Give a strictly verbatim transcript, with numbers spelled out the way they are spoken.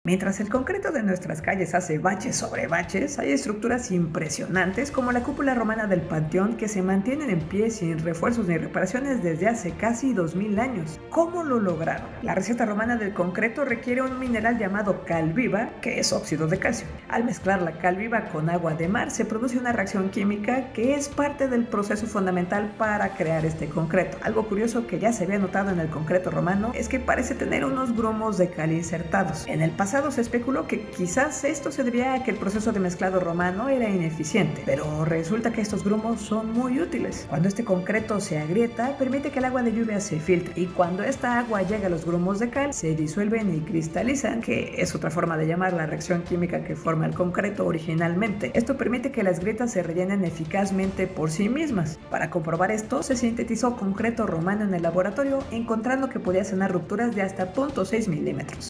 Mientras el concreto de nuestras calles hace baches sobre baches, hay estructuras impresionantes como la cúpula romana del Panteón que se mantienen en pie sin refuerzos ni reparaciones desde hace casi dos mil años. ¿Cómo lo lograron? La receta romana del concreto requiere un mineral llamado cal viva, que es óxido de calcio. Al mezclar la cal viva con agua de mar se produce una reacción química que es parte del proceso fundamental para crear este concreto. Algo curioso que ya se había notado en el concreto romano es que parece tener unos grumos de cal insertados. En el pasado se especuló que quizás esto se debía a que el proceso de mezclado romano era ineficiente, pero resulta que estos grumos son muy útiles. Cuando este concreto se agrieta, permite que el agua de lluvia se filtre, y cuando esta agua llega a los grumos de cal, se disuelven y cristalizan, que es otra forma de llamar la reacción química que forma el concreto originalmente. Esto permite que las grietas se rellenen eficazmente por sí mismas. Para comprobar esto, se sintetizó concreto romano en el laboratorio, encontrando que podía sanar rupturas de hasta cero punto seis milímetros.